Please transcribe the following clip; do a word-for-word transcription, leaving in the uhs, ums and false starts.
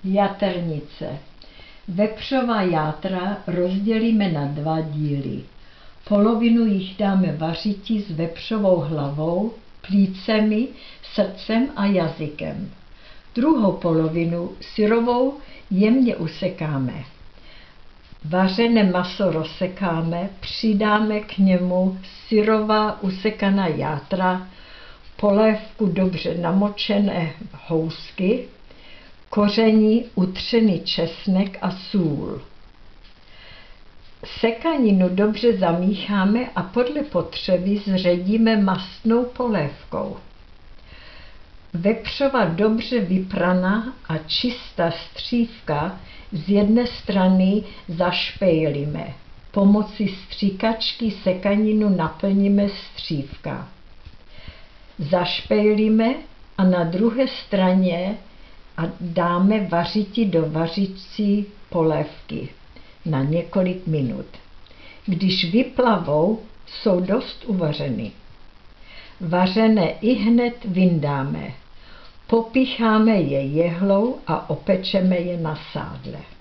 Jaternice. Vepřová játra rozdělíme na dva díly. Polovinu jich dáme vařití s vepřovou hlavou, plícemi, srdcem a jazykem. Druhou polovinu syrovou jemně usekáme. Vařené maso rozsekáme, přidáme k němu syrová usekaná játra, polévku dobře namočené housky, koření, utřený česnek a sůl. Sekaninu dobře zamícháme a podle potřeby zředíme mastnou polévkou. Vepřova dobře vypraná a čistá střívka z jedné strany zašpejlíme. Pomocí stříkačky sekaninu naplníme střívka. Zašpejlíme a na druhé straně a dáme vařití do vařící polévky na několik minut. Když vyplavou, jsou dost uvařeny. Vařené ihned vyndáme. Popícháme je jehlou a opečeme je na sádle.